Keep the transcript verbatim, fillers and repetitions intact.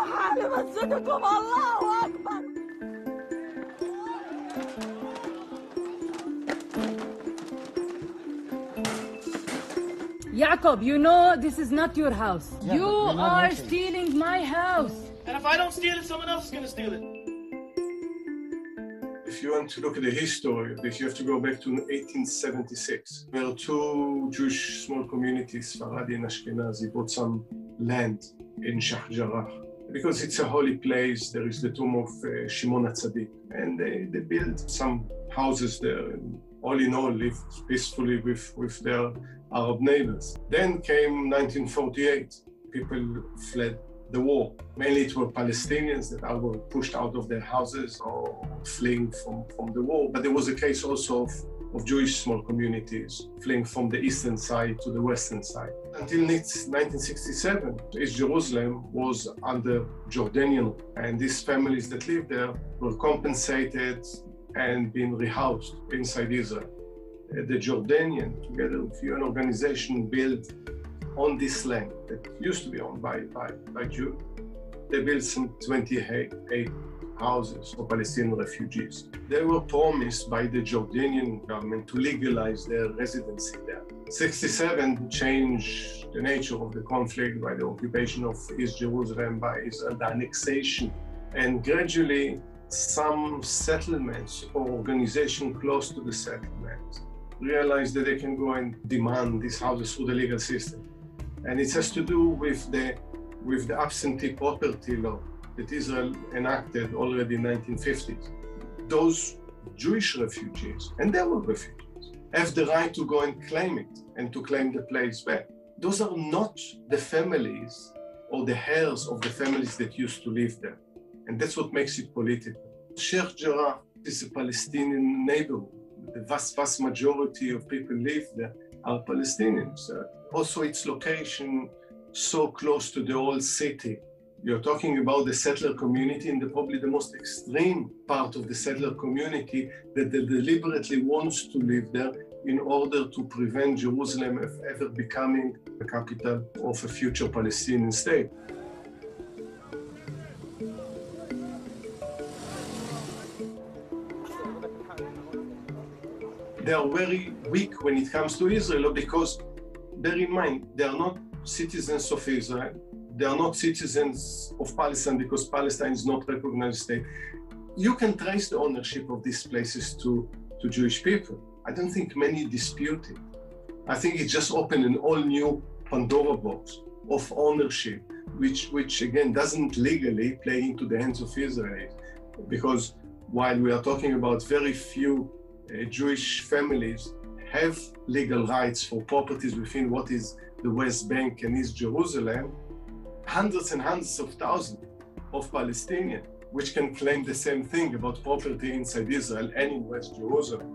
حال مسجدكم الله أكبر. Jacob, you know this is not your house. Yeah, you are working. stealing my house. And if I don't steal it, someone else is going to steal it. If you want to look at the history of this, you have to go back to eighteen seventy-six. There were two Jewish small communities, Faradi and Ashkenazi, bought some land in Sheikh Jarrah. Because it's a holy place, there is the tomb of uh, Shimon HaTzadik. And they, they built some houses there, and all in all lived peacefully with, with their Arab neighbors. Then came nineteen forty-eight. People fled the war. Mainly it were Palestinians that were pushed out of their houses or fleeing from, from the war. But there was a case also of, of Jewish small communities fleeing from the eastern side to the western side. Until nineteen sixty-seven, East Jerusalem was under Jordanian, and these families that lived there were compensated and being rehoused inside Israel. The Jordanian, together with U N organization, built on this land that used to be owned by, by, by Jews. They built some twenty-eight houses for Palestinian refugees. They were promised by the Jordanian government to legalize their residency there. sixty-seven changed the nature of the conflict by the occupation of East Jerusalem by Israel, the annexation, and gradually some settlements or organizations close to the settlements realized that they can go and demand these houses through the legal system. And it has to do with the, with the absentee property law that Israel enacted already in the nineteen fifties. Those Jewish refugees, and they were refugees, have the right to go and claim it and to claim the place back. Those are not the families or the heirs of the families that used to live there. And that's what makes it political. Sheikh Jarrah is a Palestinian neighborhood. The vast, vast majority of people live there are Palestinians. Uh, also, its location so close to the old city. You're talking about the settler community, and the, probably the most extreme part of the settler community that they deliberately wants to live there in order to prevent Jerusalem of ever becoming the capital of a future Palestinian state. They are very weak when it comes to Israel because, bear in mind, they are not citizens of Israel. They are not citizens of Palestine because Palestine is not recognized state. You can trace the ownership of these places to, to Jewish people. I don't think many dispute it. I think it just opened an all new Pandora box of ownership, which, which again doesn't legally play into the hands of Israel. Because while we are talking about very few Uh, Jewish families have legal rights for properties within what is the West Bank and East Jerusalem, hundreds and hundreds of thousands of Palestinians, which can claim the same thing about property inside Israel and in West Jerusalem.